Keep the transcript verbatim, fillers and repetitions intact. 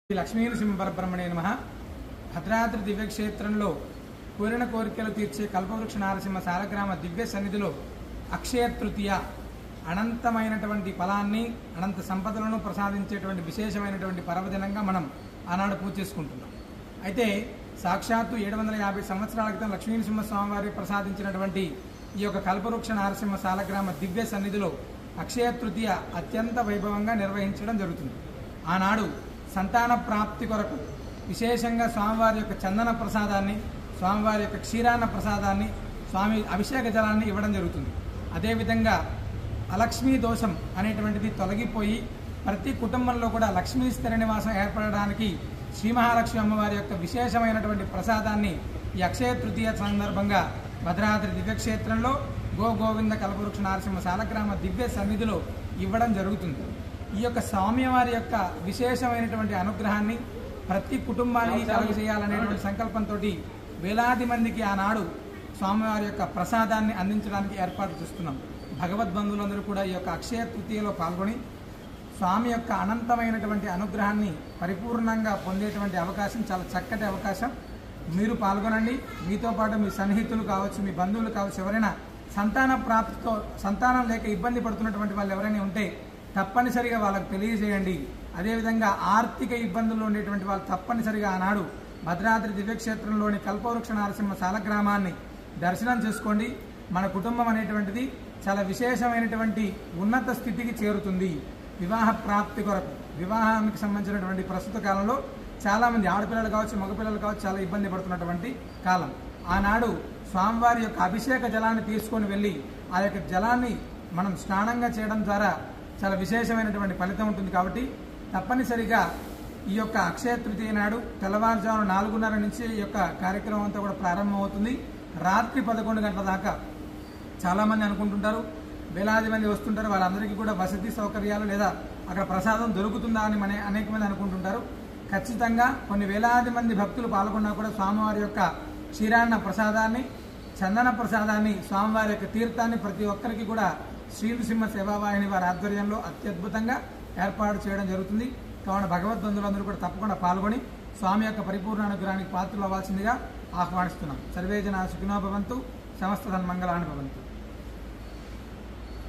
లక్ష్మీనరసింహ పరబ్రహ్మణే నమః. భద్రాద్రి దివ్యక్షేత్రంలో కోరిన కోరికలు తీర్చే కల్పవృక్ష నారసింహ సాలగ్రామ దివ్య సన్నిధిలో అక్షయ తృతీయ అనంతమైనటువంటి ఫలాన్ని అనంత సంపదలను ప్రసాదించేటువంటి విశేషమైనటువంటి పర్వదినంగా మనం ఆనాడు పూజ చేసుకుంటున్నాం. అయితే సాక్షాత్తు ఏడు వందల యాభై సంవత్సరాల క్రితం లక్ష్మీనరసింహ స్వామివారి ప్రసాదించినటువంటి ఈ యొక్క కల్పవృక్ష నారసింహ సాలగ్రామ దివ్య సన్నిధిలో అక్షయ తృతీయ అత్యంత వైభవంగా నిర్వహించడం జరుగుతుంది. ఆనాడు సంతాన ప్రాప్తి కొరకు విశేషంగా స్వామివారి యొక్క చందన ప్రసాదాన్ని, స్వామివారి యొక్క క్షీరాన్న ప్రసాదాన్ని, స్వామి అభిషేక జలాన్ని ఇవ్వడం జరుగుతుంది. అదేవిధంగా అలక్ష్మీ దోషం అనేటువంటిది తొలగిపోయి ప్రతి కుటుంబంలో కూడా లక్ష్మీ స్థిర నివాసం ఏర్పడడానికి శ్రీ మహాలక్ష్మి అమ్మవారి యొక్క విశేషమైనటువంటి ప్రసాదాన్ని ఈ అక్షయ తృతీయ సందర్భంగా భద్రాద్రి దివ్యక్షేత్రంలో గో గోవింద కల్పవృక్ష నారసింహ సాలగ్రామ దివ్య సన్నిధిలో ఇవ్వడం జరుగుతుంది. ఈ యొక్క స్వామివారి యొక్క విశేషమైనటువంటి అనుగ్రహాన్ని ప్రతి కుటుంబానికి కలుగజేయాలనేటువంటి సంకల్పంతో వేలాది మందికి ఆనాడు స్వామివారి యొక్క ప్రసాదాన్ని అందించడానికి ఏర్పాటు చేస్తున్నాం. భగవద్బంధువులందరూ కూడా ఈ యొక్క అక్షయ తృతీయలో పాల్గొని స్వామి యొక్క అనంతమైనటువంటి అనుగ్రహాన్ని పరిపూర్ణంగా పొందేటువంటి అవకాశం, చాలా చక్కటి అవకాశం. మీరు పాల్గొనండి. మీతో పాటు మీ సన్నిహితులు కావచ్చు, మీ బంధువులు కావచ్చు, ఎవరైనా సంతాన ప్రాప్తితో సంతానం లేక ఇబ్బంది పడుతున్నటువంటి వాళ్ళు ఎవరైనా ఉంటే తప్పనిసరిగా వాళ్ళకు తెలియజేయండి. అదేవిధంగా ఆర్థిక ఇబ్బందులు ఉండేటువంటి వాళ్ళు తప్పనిసరిగా ఆనాడు భద్రాద్రి దివ్యక్షేత్రంలోని కల్పవృక్ష నారసింహ సాలగ్రామాన్ని దర్శనం చేసుకోండి. మన కుటుంబం అనేటువంటిది చాలా విశేషమైనటువంటి ఉన్నత స్థితికి చేరుతుంది. వివాహ ప్రాప్తి కొరకు, వివాహానికి సంబంధించినటువంటి ప్రస్తుత కాలంలో చాలామంది ఆడపిల్లలు కావచ్చు, మగపిల్లలు కావచ్చు చాలా ఇబ్బంది పడుతున్నటువంటి కాలం. ఆనాడు స్వామివారి యొక్క అభిషేక జలాన్ని తీసుకొని వెళ్ళి ఆ యొక్క జలాన్ని మనం స్నానంగా చేయడం ద్వారా చాలా విశేషమైనటువంటి ఫలితం ఉంటుంది. కాబట్టి తప్పనిసరిగా ఈ యొక్క అక్షయ తృతీయ నాడు తెల్లవారుజామున నాలుగున్నర నుంచి ఈ యొక్క కార్యక్రమం అంతా కూడా ప్రారంభమవుతుంది. రాత్రి పదకొండు గంటల దాకా చాలామంది అనుకుంటుంటారు, వేలాది మంది వస్తుంటారు, వాళ్ళందరికీ కూడా వసతి సౌకర్యాలు లేదా అక్కడ ప్రసాదం దొరుకుతుందా అని మన అనేక మంది అనుకుంటుంటారు. ఖచ్చితంగా కొన్ని వేలాది మంది భక్తులు పాల్గొన్నా కూడా స్వామివారి యొక్క క్షీరాన్న ప్రసాదాన్ని, చందన ప్రసాదాన్ని, స్వామివారి యొక్క తీర్థాన్ని ప్రతి ఒక్కరికి కూడా శ్రీనృసింహ సేవావాహిని వారి ఆధ్వర్యంలో అత్యద్భుతంగా ఏర్పాటు చేయడం జరుగుతుంది. కావున భగవద్బంధువులందరూ కూడా తప్పకుండా పాల్గొని స్వామి యొక్క పరిపూర్ణ అనుగ్రహానికి పాత్రలు అవ్వాల్సిందిగా ఆహ్వానిస్తున్నాం. సర్వే జనా సుఖినో భవంతు, సమస్త సన్మంగళాని భవంతు.